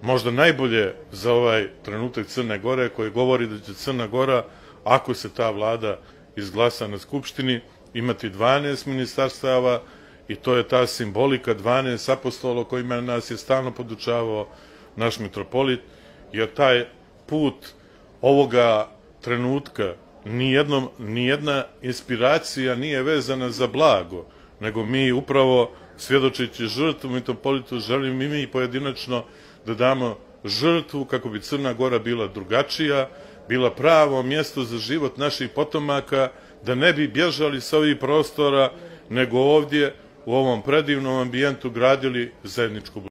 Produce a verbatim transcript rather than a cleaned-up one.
možda najbolje za ovaj trenutak Crne Gore, koji govori da će Crna Gora, ako se ta vlada izglasa na Skupštini, imati dvanaest ministarstava, i to je ta simbolika dvanaest apostola kojima nas je stalno podučavao naš mitropolit, jer taj put ovoga trenutka nijednom, nijedna inspiracija nije vezana za blago, nego mi upravo, svjedočeći žrtvu mitropolitu, želimo i mi pojedinačno da damo žrtvu kako bi Crna Gora bila drugačija, bila pravo mjesto za život naših potomaka, da ne bi bježali sa ovih prostora, nego ovdje u ovom predivnom ambijentu gradili zajedničku budućnost.